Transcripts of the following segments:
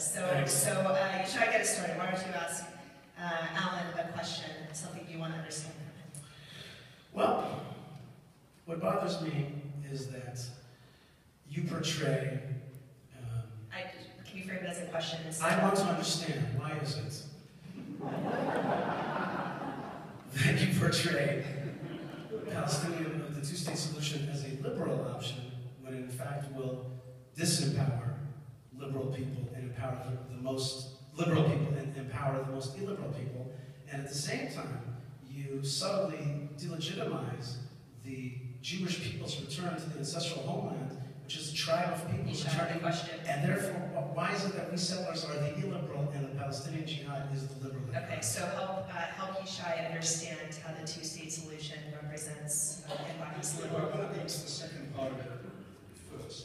this. Thanks. So you try to get us started. Why don't you ask Alan a question, something you want to understand from him? Well, what bothers me is that you portray... Can you frame it as a question? I want to understand, why is it that you portray Palestinian, the two-state solution as a liberal option, when in fact will disempower liberal people and empower the most liberal people and empower the most illiberal people, and at the same time, you subtly delegitimize the Jewish people's return to the ancestral homeland, which is a tribe of people returning. And therefore, why is it that we settlers are the illiberal and the Palestinian Jihad is the liberal? Okay, so help Yishai understand how the two-state solution represents embodies liberal. I want to answer the second part of it first.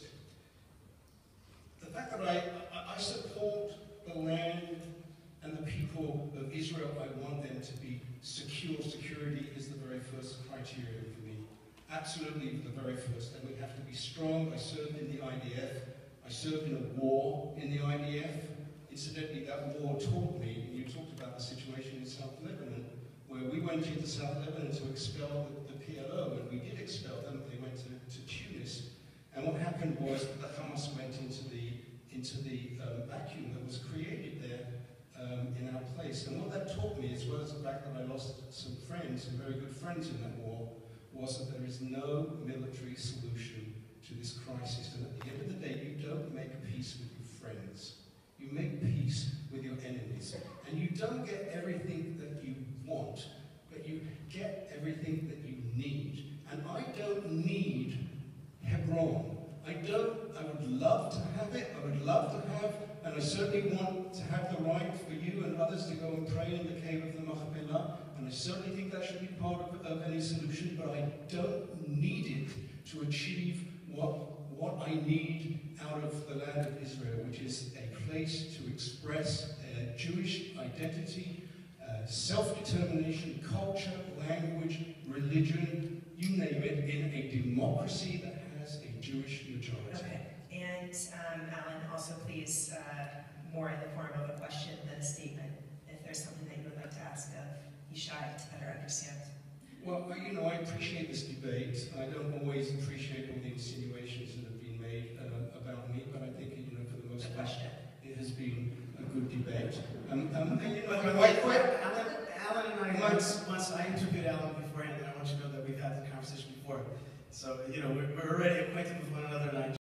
The fact that I support the land and the people of Israel, I want them to be secure. Security is the very first criterion for me. Absolutely the very first. And we have to be strong. I served in the IDF. I served in a war in the IDF. Incidentally, that war taught me, and you talked about the situation in South Lebanon, where we went into South Lebanon to expel the PLO, and we did expel them. They went to Tunis. And what happened was that the Hamas went into the vacuum that was created there in our place. And what that taught me, as well as the fact that I lost some friends, some very good friends in that war, was that there is no military solution to this crisis. And at the end of the day, you don't make peace with your friends. You make peace with your enemies. And you don't get everything that you want, but you get everything that you need. And I don't need Hebron. I would love to have it. I would love to have, and I certainly want to have the right for you and others to go and pray in the cave of the Machpelah. And I certainly think that should be part of any solution, but I don't need it to achieve what I need out of the land of Israel, which is a place to express Jewish identity, self-determination, culture, language, religion, you name it, in a democracy that has a Jewish majority. Okay, and Alan, also please, more in the form of a question than a statement, if there's something that you would like to ask of Yishai to better understand. Well, I appreciate this debate. I don't always appreciate all the insinuations that have been made about me, but I think, for the most part, it has been a good debate. Alan and I, once I interviewed Alan beforehand, and I want you to know that we've had the conversation before. So, we're already acquainted with one another, and I